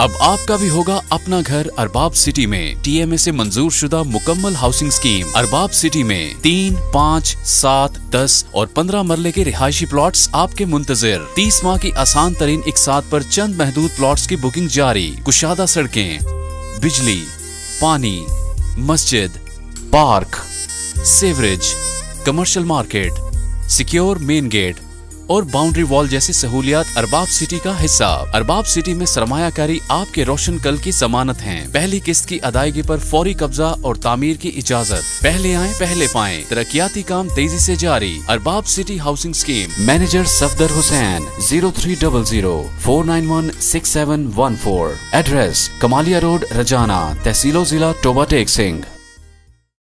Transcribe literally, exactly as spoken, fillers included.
अब आपका भी होगा अपना घर अरबाब सिटी में। टीएमए से मंजूर शुदा मुकम्मल हाउसिंग स्कीम अरबाब सिटी में तीन, पाँच, सात, दस और पंद्रह मरले के रिहायशी प्लॉट्स आपके मुंतजिर। तीस माह की आसान तरीन इकसात पर चंद महदूद प्लॉट्स की बुकिंग जारी। कुशादा सड़कें, बिजली, पानी, मस्जिद, park, sewerage, commercial market, secure main gate और बाउंड्री वॉल जैसी सहूलियात अरबाब सिटी का हिस्सा। अरबाब सिटी में सरमायाकारी आपके रोशन कल की जमानत हैं। पहली किस्त की अदायगी पर फौरी कब्जा और तामीर की इजाजत। पहले आए पहले पाएं। तरक्याती काम तेजी से जारी। Arbab city housing scheme. Manager Safdar Hussain, zero three double zero four nine one six seven one four. Address Kamalia road, Rajana, तहसीलो जिला टोबा टेक सिंह।